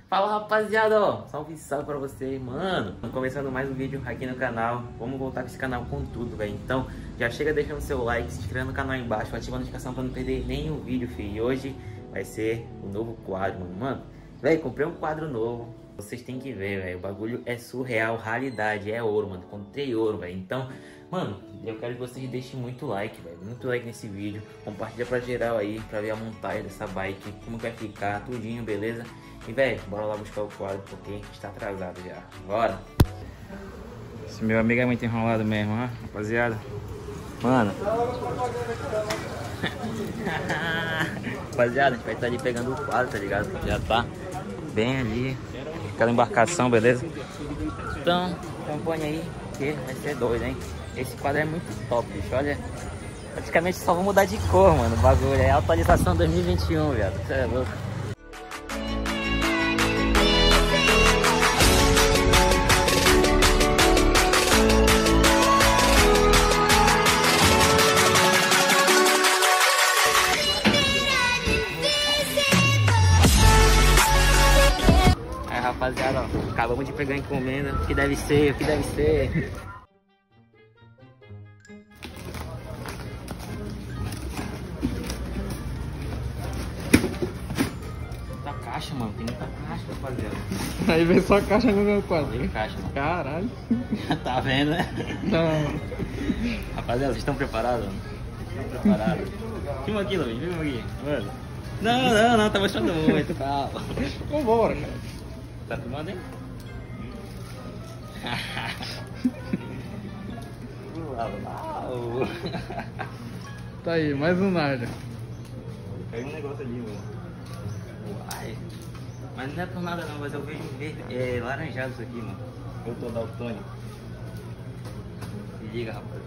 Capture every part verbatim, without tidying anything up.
Fala rapaziada, ó, salve salve pra você, mano. Começando mais um vídeo aqui no canal. Vamos voltar com esse canal com tudo, velho. Então já chega deixando seu like, se inscrevendo no canal aí embaixo, ativa a notificação pra não perder nenhum vídeo, filho. E hoje vai ser um novo quadro, mano. Mano, velho, comprei um quadro novo. Vocês têm que ver, velho. O bagulho é surreal, raridade, é ouro, mano. Comprei ouro, velho. Então, mano, eu quero que vocês deixem muito like, velho. Muito like nesse vídeo. Compartilha pra geral aí, pra ver a montagem dessa bike, como vai ficar, tudinho, beleza? E, velho, bora lá buscar o quadro, porque está atrasado já. Bora! Esse meu amigo é muito enrolado mesmo, ó, rapaziada. Mano. Rapaziada, a gente vai estar ali pegando o quadro, tá ligado? Já tá bem ali. Aquela embarcação, beleza? Então, acompanha aí, que vai ser doido, hein? Esse quadro é muito top, bicho. Olha, praticamente só vou mudar de cor, mano. O bagulho é atualização dois mil e vinte e um, viado. Você é louco. Aí, rapaziada, ó, acabamos de pegar a encomenda. O que deve ser, o que deve ser. Caixa, mano, tem muita caixa, rapaziada. Aí vem só a caixa no meu quadro. Tem caixa, mano. Caralho. Tá vendo, né? Não. Rapaziada, vocês estão preparados? Estão preparados? Filma aqui, Luiz, filma aqui. Mano. Não, não, não, tá mostrando muito, calma. Vambora, cara. Tá filmando aí? Uau. Tá aí, mais um nada. Caiu um negócio ali, mano. Uai. Mas não é por nada não, mas eu vejo verde, é, laranjado isso aqui, mano. Eu tô daltônico. Se liga, rapaz.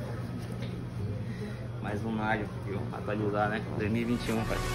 Mais um nalho, viu? Atualizar, né? dois mil e vinte e um, pai.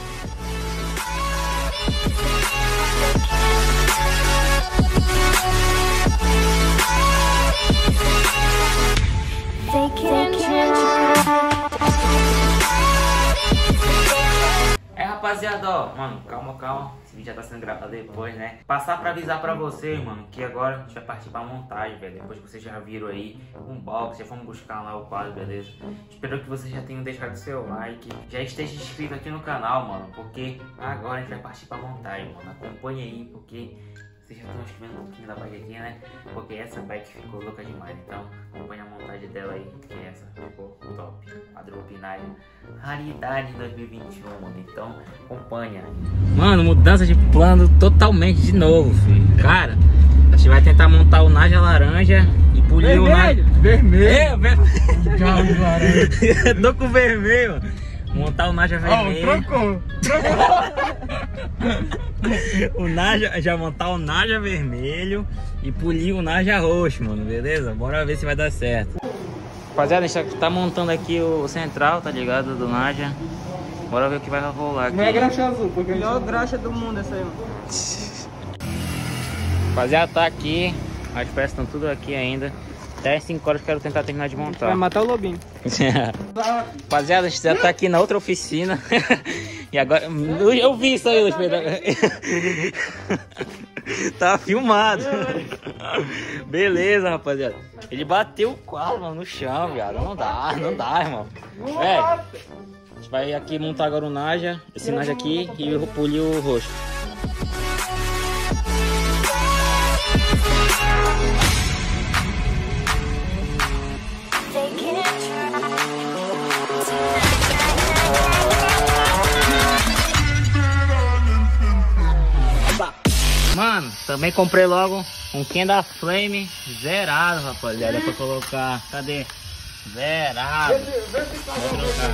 É, rapaziada, ó, mano, calma, calma. Esse vídeo já tá sendo gravado depois, né? Passar pra avisar pra vocês, mano, que agora a gente vai partir pra montagem, velho. Depois que vocês já viram aí um box, já fomos buscar lá o quadro, beleza? Espero que vocês já tenham deixado seu like, já esteja inscrito aqui no canal, mano, porque agora a gente vai partir pra montagem, mano. Acompanhe aí, porque vocês já estão escrevendo um pouquinho da bike aqui, né? Porque essa bike ficou louca demais. Então, acompanha a montagem dela aí, que essa ficou top. Quadrupinário, raridade dois mil e vinte e um, mano. Então, acompanha. Mano, mudança de plano totalmente de novo, filho. Cara, a gente vai tentar montar o Naja laranja e polir o Naja... Vermelho! É, vermelho! Carro laranja! Tô com vermelho, mano. Montar o Naja vermelho. Oh, trocou! Trocou! O Naja, já montar o Naja vermelho e polir o Naja roxo, mano, beleza? Bora ver se vai dar certo. Rapaziada, a gente tá montando aqui o central, tá ligado? Do Naja. Bora ver o que vai rolar aqui. Não é graxa azul, porque... Melhor graxa do mundo essa aí, mano. Rapaziada, tá aqui. As peças estão tudo aqui ainda. Até as cinco horas eu quero tentar terminar de montar. Vai matar o lobinho. Rapaziada, a gente já tá aqui na outra oficina. E agora... Eu, eu vi isso aí, Luiz Pedro. Tá filmado. Beleza, rapaziada. Ele bateu o quadro, mano, no chão, viado. Não dá, não dá, irmão. É, a gente vai aqui montar agora o Naja. Esse Naja aqui e eu polir o roxo. Mano, também comprei logo um Kenda Flame zerado, rapaziada, pra colocar. Cadê? Zerado. Vou colocar.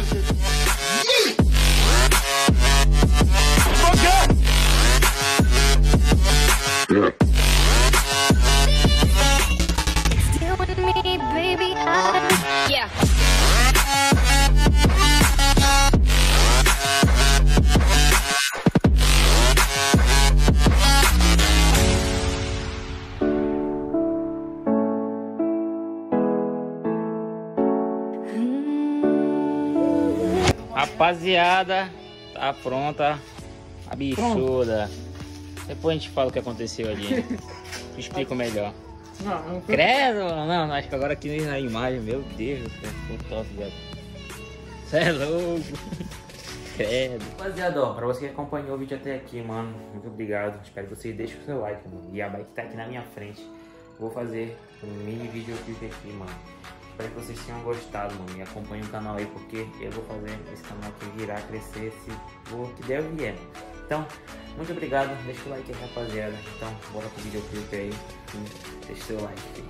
Rapaziada, tá pronta a bichuda. Depois a gente fala o que aconteceu ali. Te explico melhor. Não, não foi. Credo, não, acho que agora aqui na imagem, meu Deus do céu, ficou top, velho. Você é louco. Credo. Rapaziada, ó, pra você que acompanhou o vídeo até aqui, mano, muito obrigado. Espero que vocês deixem o seu like, mano. E a bike tá aqui na minha frente. Vou fazer um mini videoclipe aqui, mano. Espero que vocês tenham gostado, mano. E acompanhem o canal aí, porque eu vou fazer esse canal aqui virar, crescer, se o que der vier. Então, muito obrigado. Deixa o like aí, rapaziada. Então, bora pro videoclipe aí. E deixa o seu like aí.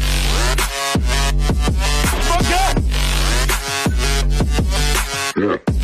Yeah.